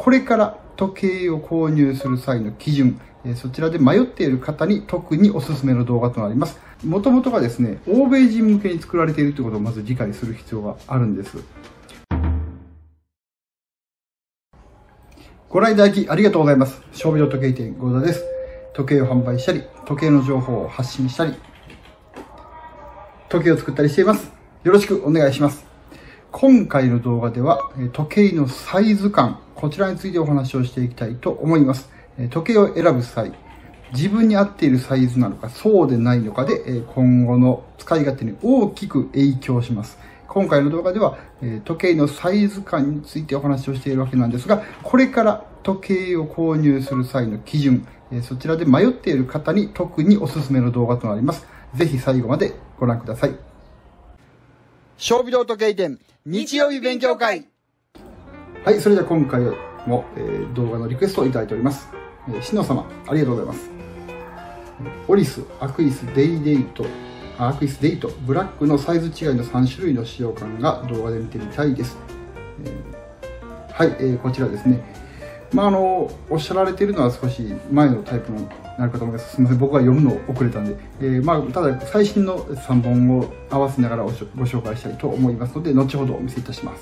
これから時計を購入する際の基準、そちらで迷っている方に特におすすめの動画となります。もともとがですね、欧米人向けに作られているということをまず理解する必要があるんです。ご覧いただきありがとうございます。勝負場時計店合田です。時計を販売したり、時計の情報を発信したり、時計を作ったりしています。よろしくお願いします。今回の動画では、時計のサイズ感、こちらについてお話をしていきたいと思います。時計を選ぶ際、自分に合っているサイズなのか、そうでないのかで、今後の使い勝手に大きく影響します。今回の動画では、時計のサイズ感についてお話をしているわけなんですが、これから時計を購入する際の基準、そちらで迷っている方に特におすすめの動画となります。ぜひ最後までご覧ください。勝負場時計店日曜日勉強会。はい、それでは今回も、動画のリクエストをいただいております。しの様、ありがとうございます。オリス、アクイス、デイト、ブラックのサイズ違いの3種類の使用感が動画で見てみたいです。はい、こちらですね。おっしゃられているのは少し前のタイプになるかと思います。すみません、僕は読むの遅れたんで。ただ、最新の3本を合わせながらご紹介したいと思いますので、後ほどお見せいたします。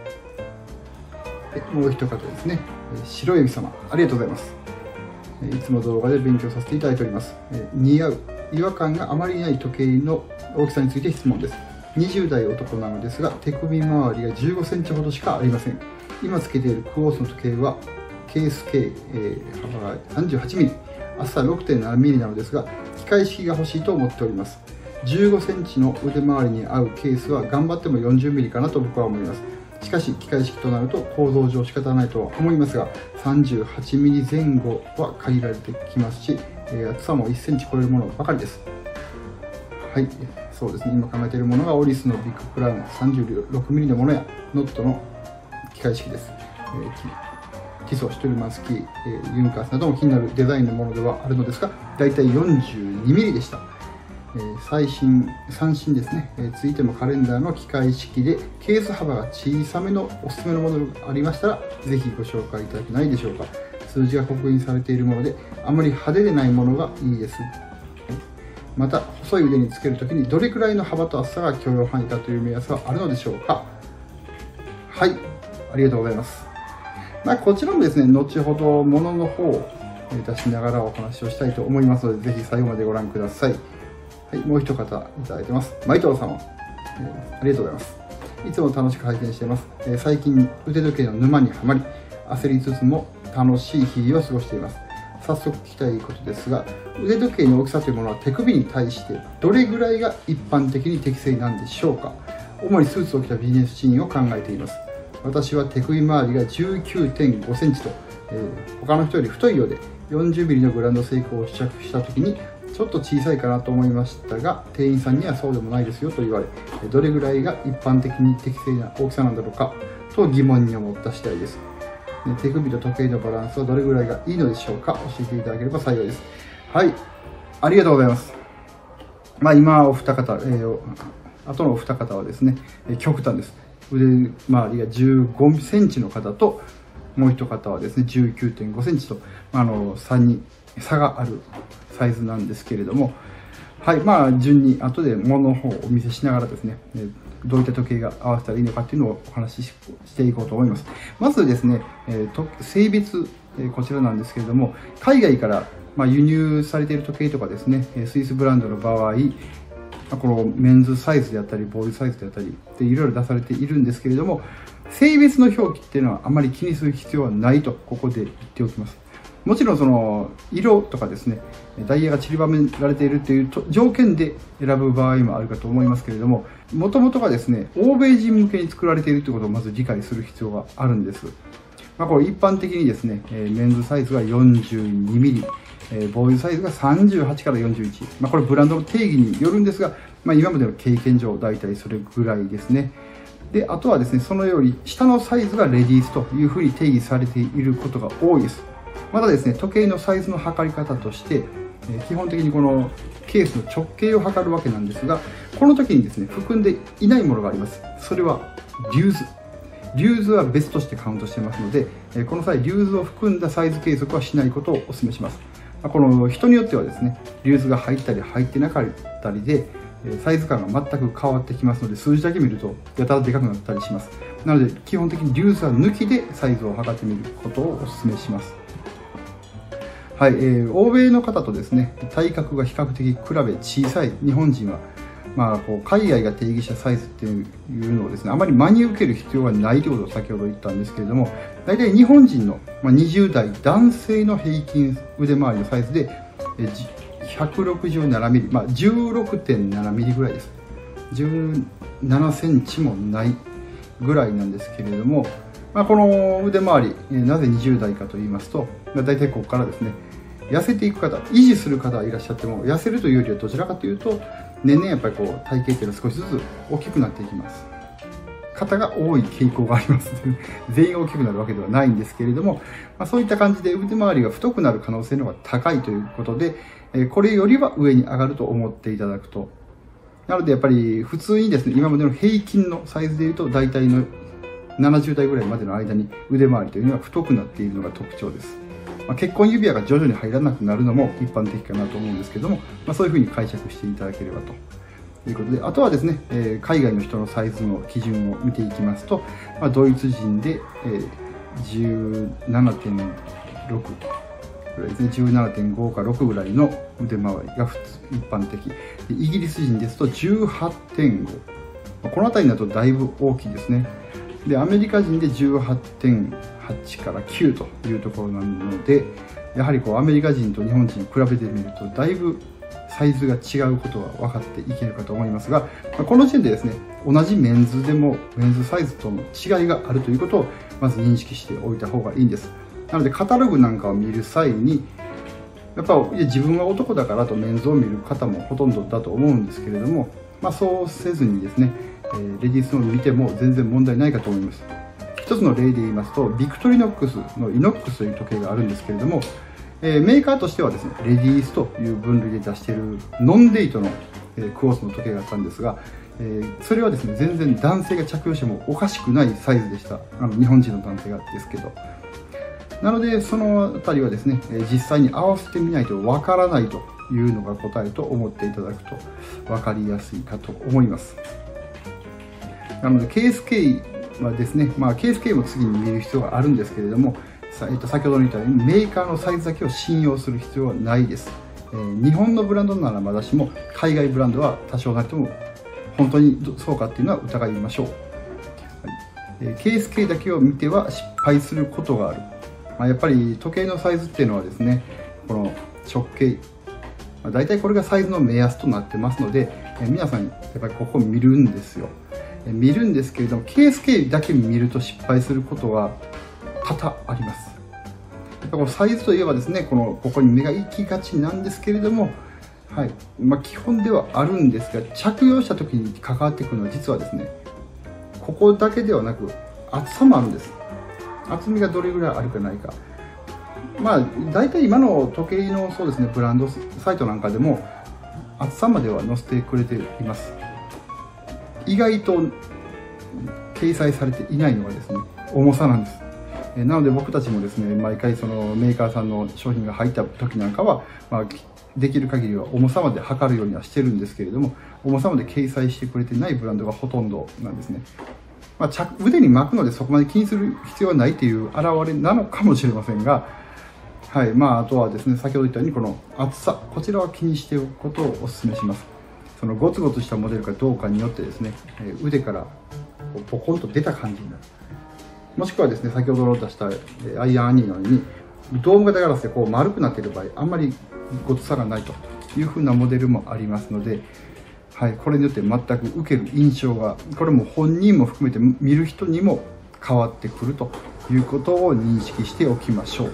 もう一方ですね。白エビ様、ありがとうございます。いつも動画で勉強させていただいております。似合う、違和感があまりない時計の大きさについて質問です。20代男なのですが、手首周りが15センチほどしかありません。今つけているクォーツの時計は、ケース系、幅が38ミリ、厚さ 6.7 ミリなのですが、機械式が欲しいと思っております。15センチの腕周りに合うケースは頑張っても40ミリかなと僕は思います。しかし、機械式となると構造上仕方ないとは思いますが、38ミリ前後は限られてきますし、厚さも1センチ超えるものばかりです。はい、そうですね。今考えているものがオリスのビッグクラウン36ミリのものやノットの機械式です。ティソ、シュトルマンスキー、ユンカースなども気になるデザインのものではあるのですが、だいたい42ミリでした。三振ですね、ついてもカレンダーの機械式でケース幅が小さめのおすすめのものがありましたら、ぜひご紹介いただけないでしょうか。数字が刻印されているもので、あまり派手でないものがいいです。また、細い腕につけるときにどれくらいの幅と厚さが許容範囲かという目安はあるのでしょうか。はい、ありがとうございます。こちらもですね、後ほどものの方を出しながらお話をしたいと思いますので、ぜひ最後までご覧ください。はい、もう一方いただいてます。マイトロ様、ありがとうございます。いつも楽しく拝見しています。最近腕時計の沼にはまり、焦りつつも楽しい日々を過ごしています。早速聞きたいことですが、腕時計の大きさというものは手首に対してどれぐらいが一般的に適正なんでしょうか。主にスーツを着たビジネスシーンを考えています。私は手首周りが 19.5 センチと、他の人より太いようで、40ミリのグランドセイコーを試着した時にちょっと小さいかなと思いましたが、店員さんにはそうでもないですよと言われ、どれぐらいが一般的に適正な大きさなんだろうかと疑問に思った次第です。手首と時計のバランスはどれぐらいがいいのでしょうか。教えていただければ幸いです。はい、ありがとうございます。今お二方、後のお二方はですね、極端です。腕周りが15センチの方と、もう一方はですね、19.5 センチと、差があるサイズなんですけれども、はい、順に後で物の方をお見せしながらですね、どういった時計が合わせたらいいのかっていうのをお話ししていこうと思います。まずですね、性別、こちらなんですけれども、海外から輸入されている時計とかですね、スイスブランドの場合、このメンズサイズであったり、ボーイサイズであったりでいろいろ出されているんですけれども、性別の表記っていうのはあまり気にする必要はないと、ここで言っておきます。もちろんその色とかですね、ダイヤが散りばめられているという条件で選ぶ場合もあるかと思いますけれども、もともとがですね、欧米人向けに作られているということをまず理解する必要があるんです。これ一般的にですね、メンズサイズが42ミリ、ボーイサイズが38から41。これブランドの定義によるんですが、今までの経験上大体それぐらいですね。で、あとはですね、そのより下のサイズがレディースというふうに定義されていることが多いです。またですね、時計のサイズの測り方として、基本的にこのケースの直径を測るわけなんですが、この時にですね、含んでいないものがあります。それはリューズ。 リューズは別としてカウントしてますので、この際リューズを含んだサイズ計測はしないことをお勧めします。この人によってはですね、リューズが入ったり入ってなかったりでサイズ感が全く変わってきますので、数字だけ見るとやたらでかくなったりします。なので基本的にリューズは抜きでサイズを測ってみることをお勧めします。はい、欧米の方とですね、体格が比較的比べ小さい日本人は、海外が定義したサイズっていうのをですね、あまり真に受ける必要はないということを先ほど言ったんですけれども、大体日本人の20代男性の平均腕回りのサイズで167ミリ、16.7 ミリぐらいです。17センチもないぐらいなんですけれども、この腕回り、なぜ20代かと言いますと、大体ここからですね、痩せていく方、維持する方はいらっしゃっても、痩せるというよりはどちらかというと、年々やっぱり体型っていうのは少しずつ大きくなっていきます。方が多い傾向があります。全員大きくなるわけではないんですけれども、そういった感じで腕回りが太くなる可能性の方が高いということで、これよりは上に上がると思っていただくと。なのでやっぱり普通にですね、今までの平均のサイズでいうと、大体の70代ぐらいまでの間に腕回りというのは太くなっているのが特徴です。結婚指輪が徐々に入らなくなるのも一般的かなと思うんですけども、そういうふうに解釈していただければということで、あとはですね、海外の人のサイズの基準を見ていきますと、ドイツ人で 17.6 ぐらいですね、17.5 か6ぐらいの腕回りが一般的で、イギリス人ですと 18.5、この辺りだとだいぶ大きいですね。でアメリカ人で 18.8 から9というところなので、やはりアメリカ人と日本人を比べてみるとだいぶサイズが違うことは分かっていけるかと思いますが、この時点でですね、同じメンズでもメンズサイズとの違いがあるということをまず認識しておいた方がいいんです。なのでカタログなんかを見る際に、やっぱ自分は男だからとメンズを見る方もほとんどだと思うんですけれども、そうせずにですね、レディースを見ても全然問題ないかと思います。一つの例で言いますと、ビクトリノックスのイノックスという時計があるんですけれども、メーカーとしてはですね、レディースという分類で出しているノンデイトのクォーツの時計があったんですが、それはですね、全然男性が着用してもおかしくないサイズでした。日本人の男性がですけど。なので、そのあたりはですね、実際に合わせてみないとわからないというのが答えと思っていただくと分かりやすいかと思います。なので、ケース経はですね、ケース経も次に見る必要があるんですけれども、先ほど言ったようにメーカーのサイズだけを信用する必要はないです。日本のブランドならまだしも、海外ブランドは多少なくても本当にそうかっていうのは疑いましょう。ケース経だけを見ては失敗することがある。やっぱり時計のサイズっていうのはですね、この直径、大体これがサイズの目安となってますので、皆さんやっぱりここ見るんですよ。見るんですけれども、ケース経だけ見ると失敗することは多々あります。やっぱこのサイズといえばですね、ここに目が行きがちなんですけれども、はい、基本ではあるんですが、着用した時に関わってくるのは実はですね、ここだけではなく厚さもあるんです。厚みがどれぐらいあるかないか。大体今の時計のそうですね、ブランドサイトなんかでも厚さまでは載せてくれています。意外と掲載されていないのがですね、重さなんです。なので僕たちもですね、毎回そのメーカーさんの商品が入った時なんかは、できる限りは重さまで測るようにはしてるんですけれども、重さまで掲載してくれてないブランドがほとんどなんですね。腕に巻くのでそこまで気にする必要はないという表れなのかもしれませんが、はい、あとはですね、先ほど言ったようにこの厚さ、こちらは気にしておくことをお勧めします。そのゴツゴツしたモデルかどうかによってですね、腕からポコンと出た感じになる。もしくはですね、先ほど出したアイアンアニーのようにドーム型ガラスで丸くなっている場合、あんまりごつさがないというふうなモデルもありますので、はい、これによって全く受ける印象が、これも本人も含めて見る人にも変わってくるということを認識しておきましょう。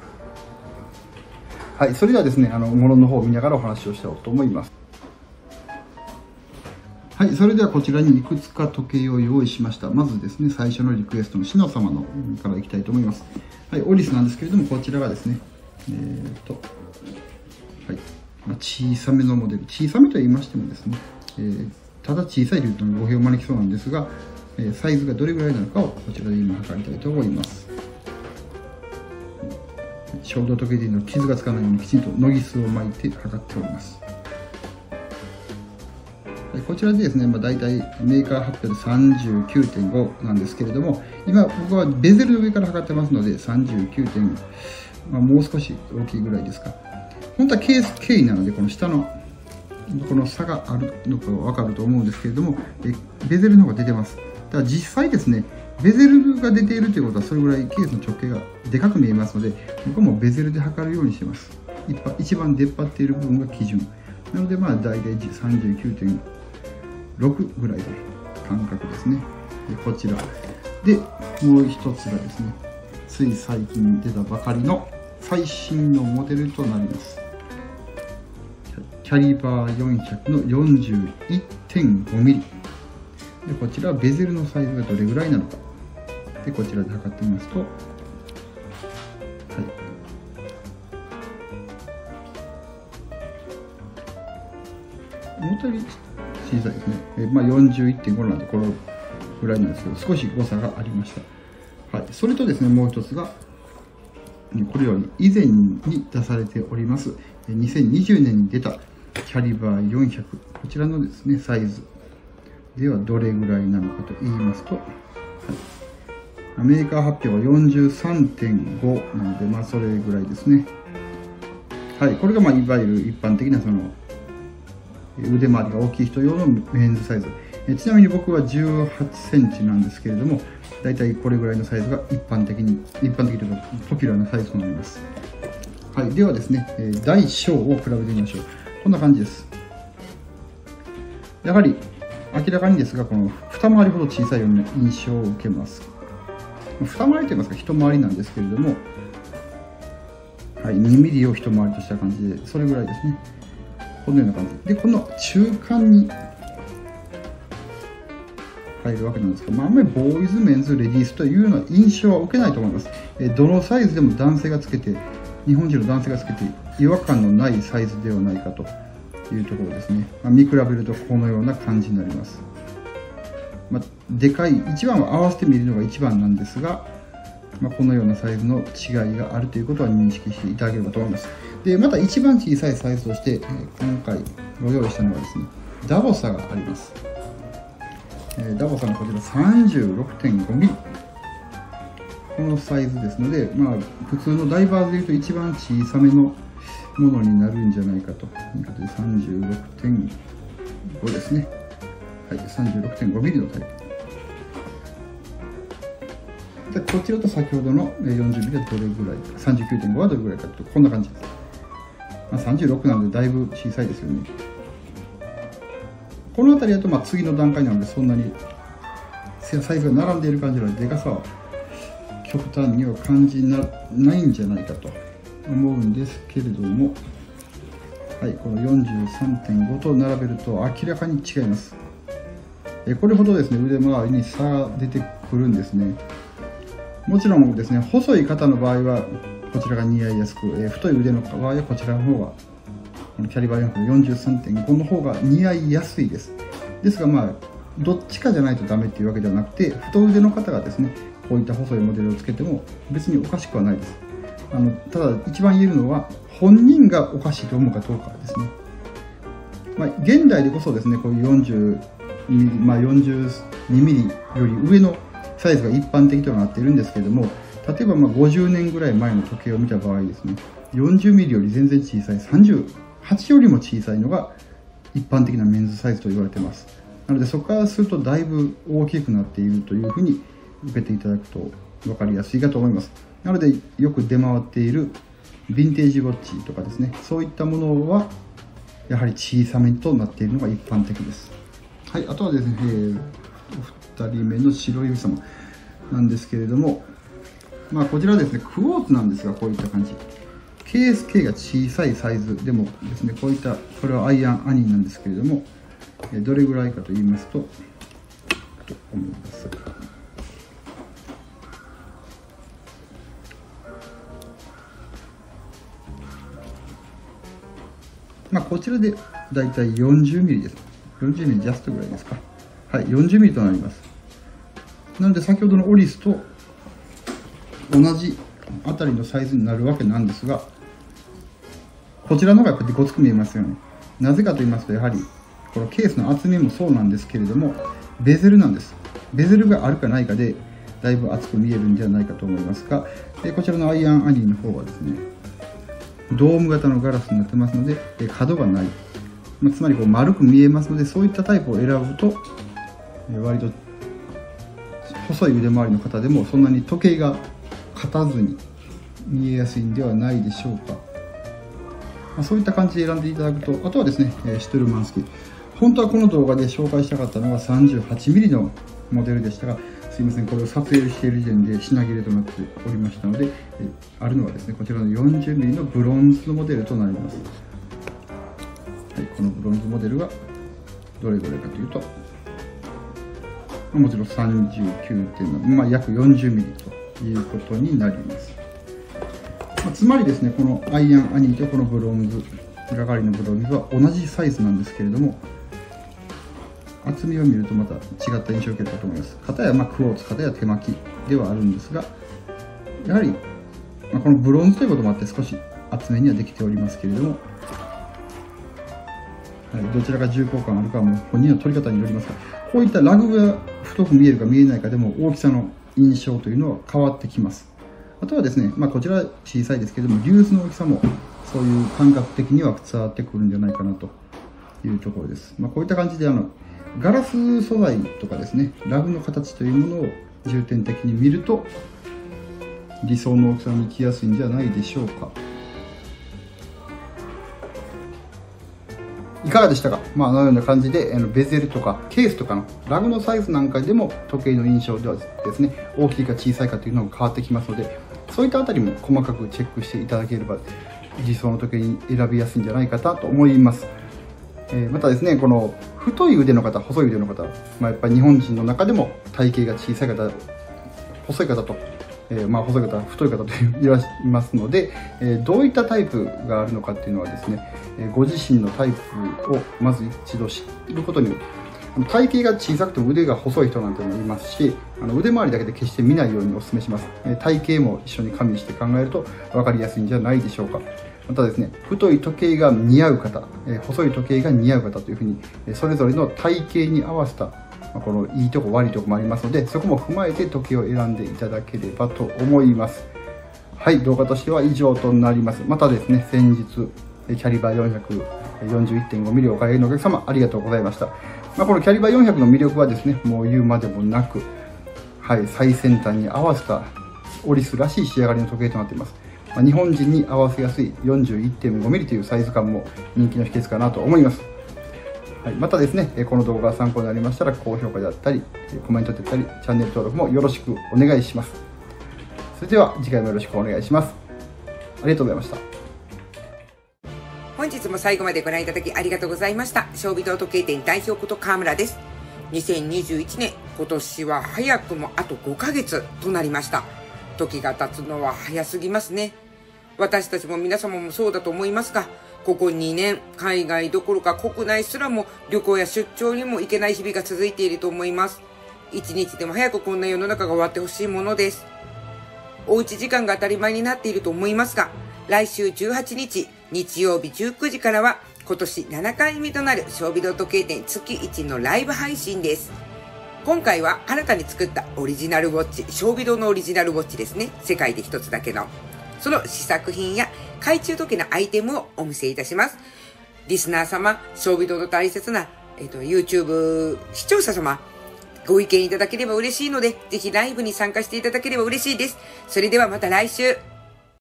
はい、それではですね、物の方を見ながらお話をしたいと思います。はい、それではこちらにいくつか時計を用意しました。まずですね、最初のリクエストのしの様のからいきたいと思います。はい、オリスなんですけれども、こちらがですね、はい、小さめのモデル。小さめと言いましてもですね、ただ小さいというと語弊を招きそうなんですが、 サイズがどれぐらいなのかをこちらで今測りたいと思います。衝動時計の傷がつかないようにきちんとノギスを巻いて測っております。こちらでですね、大体メーカー発表で 39.5 なんですけれども、今僕はベゼルの上から測ってますので 39. もう少し大きいぐらいですか。本当はケース K なので、この下のこの差があるのか分かると思うんですけれども、ベゼルの方が出てます。だから実際ですね、ベゼルが出ているということはそれぐらいケースの直径がでかく見えますので、僕もベゼルで測るようにしてます。一番出っ張っている部分が基準なので、大体 39.6 ぐらいの感覚ですね。でこちらでもう一つがですね、つい最近出たばかりの最新のモデルとなります。キャリバー400の 41.5 ミリで、こちらはベゼルのサイズがどれぐらいなのかで、こちらで測ってみますと、思ったより小さいですね。41.5 なんでこのぐらいなんですけど、少し誤差がありました。それとですね、もう一つがこれより以前に出されております2020年に出たキャリバー400、こちらのですねサイズではどれぐらいなのかと言いますと、メーカー発表は 43.5 なので、それぐらいですね。これがいわゆる一般的なその腕回りが大きい人用のメンズサイズ。ちなみに僕は18センチなんですけれども、だいたいこれぐらいのサイズが一般的というかポピュラーなサイズとなります。ではですね、大小を比べてみましょう。こんな感じです。やはり明らかにですが、この二回りほど小さいような印象を受けます。二回りといいますか、一回りなんですけれども、2ミリを一回りとした感じで、それぐらいですね。このような感じで、この中間に入るわけなんですが、あんまりボーイズ、メンズ、レディースというような印象は受けないと思います。どのサイズでも男性がつけて、日本人の男性がつけて違和感のないサイズではないかというところですね。見比べるとこのような感じになります。でかい、一番は合わせてみるのが一番なんですが、このようなサイズの違いがあるということは認識していただければと思います。で、また一番小さいサイズとして、今回ご用意したのはですね、ダボサがあります。ダボさんのこちら 36.5 ミリ、このサイズですので、普通のダイバーズでいうと一番小さめのものになるんじゃないかということで 36.5 ですね。36.5 ミリのタイプで、こちらと先ほどの40ミリはどれぐらいか、39.5 はどれぐらいかというとこんな感じです。36なのでだいぶ小さいですよね。この辺りだと次の段階なので、そんなにサイズが並んでいる感じなので、でかさは極端には感じないんじゃないかと思うんですけれども、この 43.5 と並べると明らかに違います。これほどですね、腕周りに差が出てくるんですね。もちろんですね、細い方の場合はこちらが似合いやすく、太い腕の場合はこちらの方が、このキャリバー400の 43.5 の方が似合いやすいです。ですがどっちかじゃないとダメっていうわけではなくて、太腕の方がですね、こういった細いモデルをつけても別におかしくはないです。ただ一番言えるのは、本人がおかしいと思うかどうかですね。現代でこそですね、こういう42ミリより上のサイズが一般的となっているんですけれども、例えば50年ぐらい前の時計を見た場合ですね、40ミリより全然小さい38よりも小さいのが一般的なメンズサイズと言われています。なのでそこからするとだいぶ大きくなっているというふうに受けていただくと分かりやすいかと思います。なのでよく出回っているヴィンテージウォッチとかですね、そういったものはやはり小さめとなっているのが一般的です。あとはですね、お二人目の白い指様なんですけれども、こちらはですね、クォーツなんですが、こういった感じ。ケース K が小さいサイズでもですね、こういった、これはアイアンアニーなんですけれども、どれぐらいかと言いますと、思います。こちらでだいたい40ミリです。40ミリジャストぐらいですか。40ミリとなります。 なので先ほどのオリスと同じあたりのサイズになるわけなんですが、こちらの方がやっぱりごつく見えますよね。なぜかと言いますと、やはりこのケースの厚みもそうなんですけれども、ベゼルなんです。ベゼルがあるかないかでだいぶ厚く見えるんじゃないかと思いますが、こちらのアイアンアニーの方はですね、ドーム型のガラスになってますので、角がない、つまりこう丸く見えますので、そういったタイプを選ぶと割と細い腕回りの方でもそんなに時計が勝たずに見えやすいんではないでしょうか。そういった感じで選んでいただくと、あとはですね、シュトゥルマンスキー、本当はこの動画で紹介したかったのは 38mm のモデルでしたが、すいません、これを撮影している時点で品切れとなっておりましたので、あるのはですね、こちらの 40mm のブロンズのモデルとなります。はい、このブロンズモデルがどれぐらいかというと、もちろん 39.7、約 40mm ということになります。つまりですね、このアイアンアニーとこのブロンズ、裏返りのブロンズは同じサイズなんですけれども、厚みを見るとまた違った印象を受けるかと思います。片やクォーツ、片や手巻きではあるんですが、やはり、このブロンズということもあって少し厚めにはできておりますけれども、どちらが重厚感あるかはもう本人の取り方によりますが、こういったラグが太く見えるか見えないかでも大きさの印象というのは変わってきます。あとはですね、こちらは小さいですけれども、リュースの大きさもそういう感覚的には伝わってくるんじゃないかなというところです。こういった感じでガラス素材とかですね、ラグの形というものを重点的に見ると理想の大きさに行きやすいんじゃないでしょうか。いかがでしたか。あのような感じでベゼルとかケースとかのラグのサイズなんかでも時計の印象ではですね、大きいか小さいかというのが変わってきますので、そういったあたりも細かくチェックしていただければ理想の時計に選びやすいんじゃないかと思います。またですね、この太い腕の方、細い腕の方、やっぱり日本人の中でも体型が小さい方、細い方と、細い方、太い方といらっしゃいますので、どういったタイプがあるのかっていうのはですね、ご自身のタイプをまず一度知ることによる。体型が小さくても腕が細い人なんていうのもいますし、腕周りだけで決して見ないようにお勧めします。体型も一緒に加味して考えると分かりやすいんじゃないでしょうか。またですね、太い時計が似合う方、細い時計が似合う方というふうに、それぞれの体型に合わせた、このいいとこ悪いとこもありますので、そこも踏まえて時計を選んでいただければと思います。はい、動画としては以上となります。またですね、先日、キャリバー 441.5mm をお買い上げのお客様、ありがとうございました。このキャリバー400の魅力はですね、もう言うまでもなく、はい、最先端に合わせたオリスらしい仕上がりの時計となっています。日本人に合わせやすい 41.5mm というサイズ感も人気の秘訣かなと思います。はい、またですね、この動画が参考になりましたら、高評価だったり、コメントだったり、チャンネル登録もよろしくお願いします。それでは次回もよろしくお願いします。ありがとうございました。 本日も最後までご覧いただきありがとうございました。小微堂時計店代表こと川村です。2021年、今年は早くもあと5ヶ月となりました。時が経つのは早すぎますね。私たちも皆様もそうだと思いますが、ここ2年、海外どころか国内すらも旅行や出張にも行けない日々が続いていると思います。一日でも早くこんな世の中が終わってほしいものです。おうち時間が当たり前になっていると思いますが、来週18日、日曜日19時からは今年7回目となる小微堂時計店月1のライブ配信です。今回は新たに作ったオリジナルウォッチ、小微堂のオリジナルウォッチですね。世界で一つだけの。その試作品や懐中時計のアイテムをお見せいたします。リスナー様、小微堂の大切な、YouTube 視聴者様、ご意見いただければ嬉しいので、ぜひライブに参加していただければ嬉しいです。それではまた来週。